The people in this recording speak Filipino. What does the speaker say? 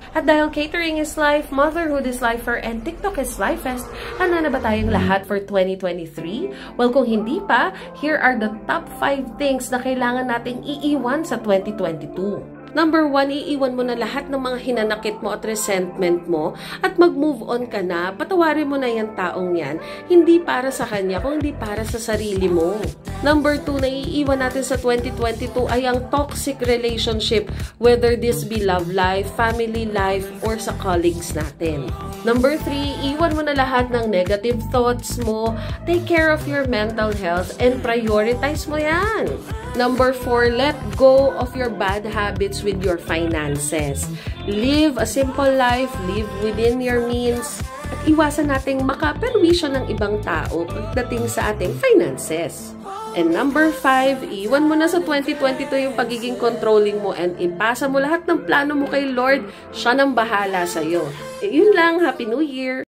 At dahil catering is life, motherhood is lifer, and TikTok is lifest, handa na ba tayong lahat for 2023? Well, kung hindi pa, here are the top 5 things na kailangan nating iiwan sa 2022. Number 1, iiwan mo na lahat ng mga hinanakit mo at resentment mo at mag-move on ka na. Patawarin mo na yung taong yan. Hindi para sa kanya, kung hindi para sa sarili mo. Number 2, na iiwan natin sa 2022 ay ang toxic relationship, whether this be love life, family life, or sa colleagues natin. Number 3, iwan mo na lahat ng negative thoughts mo. Take care of your mental health and prioritize mo yan. Number 4, let go of your bad habits with your finances. Live a simple life, live within your means, at iwasan nating makaperwisyo ng ibang tao pagdating sa ating finances. And number 5, iwan mo na sa 2022 yung pagiging controlling mo and ipasa mo lahat ng plano mo kay Lord. Siya nang bahala sa'yo. Yun lang, Happy New Year!